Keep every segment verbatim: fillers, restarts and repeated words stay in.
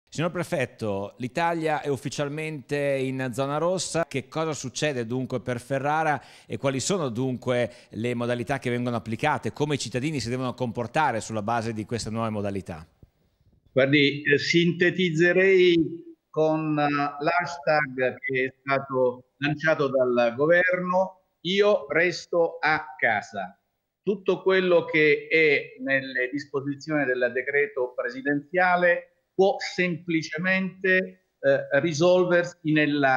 Signor Prefetto, l'Italia è ufficialmente in zona rossa. Che cosa succede dunque per Ferrara e quali sono dunque le modalità che vengono applicate? Come i cittadini si devono comportare sulla base di queste nuove modalità? Guardi, eh, sintetizzerei con eh, l'hashtag che è stato lanciato dal governo: io resto a casa. Tutto quello che è nelle disposizioni del decreto presidenziale può semplicemente eh, risolversi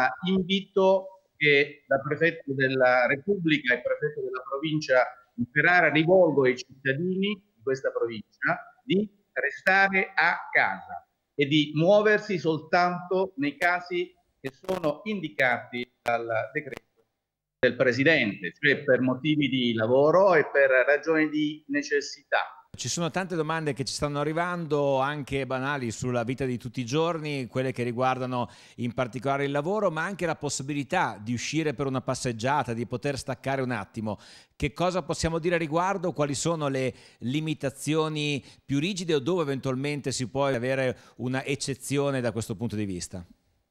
nell'invito che da prefetto della Repubblica e prefetto della provincia di Ferrara rivolgo ai cittadini di questa provincia di restare a casa e di muoversi soltanto nei casi che sono indicati dal decreto del Presidente, cioè per motivi di lavoro e per ragioni di necessità. Ci sono tante domande che ci stanno arrivando, anche banali, sulla vita di tutti i giorni, quelle che riguardano in particolare il lavoro, ma anche la possibilità di uscire per una passeggiata, di poter staccare un attimo. Che cosa possiamo dire a riguardo? Quali sono le limitazioni più rigide o dove eventualmente si può avere una eccezione da questo punto di vista?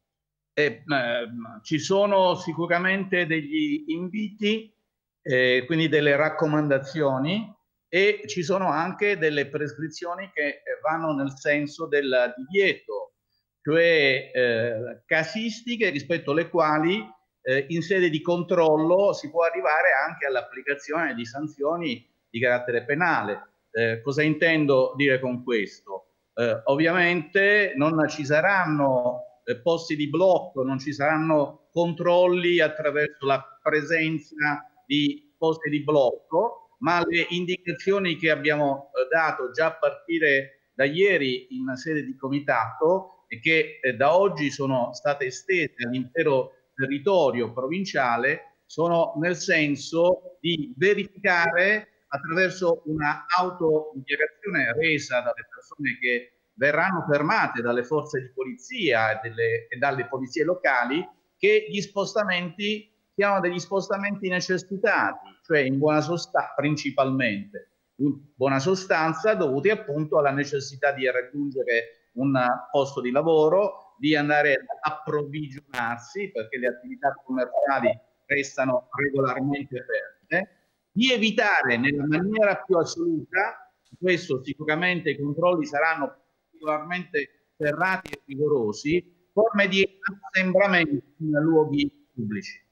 Eh, eh, ci sono sicuramente degli inviti, eh, quindi delle raccomandazioni, e ci sono anche delle prescrizioni che vanno nel senso del divieto, cioè eh, casistiche rispetto alle quali eh, in sede di controllo si può arrivare anche all'applicazione di sanzioni di carattere penale. Eh, cosa intendo dire con questo? Eh, ovviamente non ci saranno eh, posti di blocco, non ci saranno controlli attraverso la presenza di posti di blocco, ma le indicazioni che abbiamo eh, dato già a partire da ieri in sede di comitato e che eh, da oggi sono state estese all'intero territorio provinciale sono nel senso di verificare attraverso una autodichiarazione resa dalle persone che verranno fermate dalle forze di polizia e, delle, e dalle polizie locali, che gli spostamenti siano degli spostamenti necessitati, cioè in buona sostanza, principalmente in buona sostanza dovuti appunto alla necessità di raggiungere un posto di lavoro, di andare ad approvvigionarsi perché le attività commerciali restano regolarmente aperte, di evitare nella maniera più assoluta, questo sicuramente i controlli saranno particolarmente serrati e rigorosi, forme di assembramento in luoghi pubblici.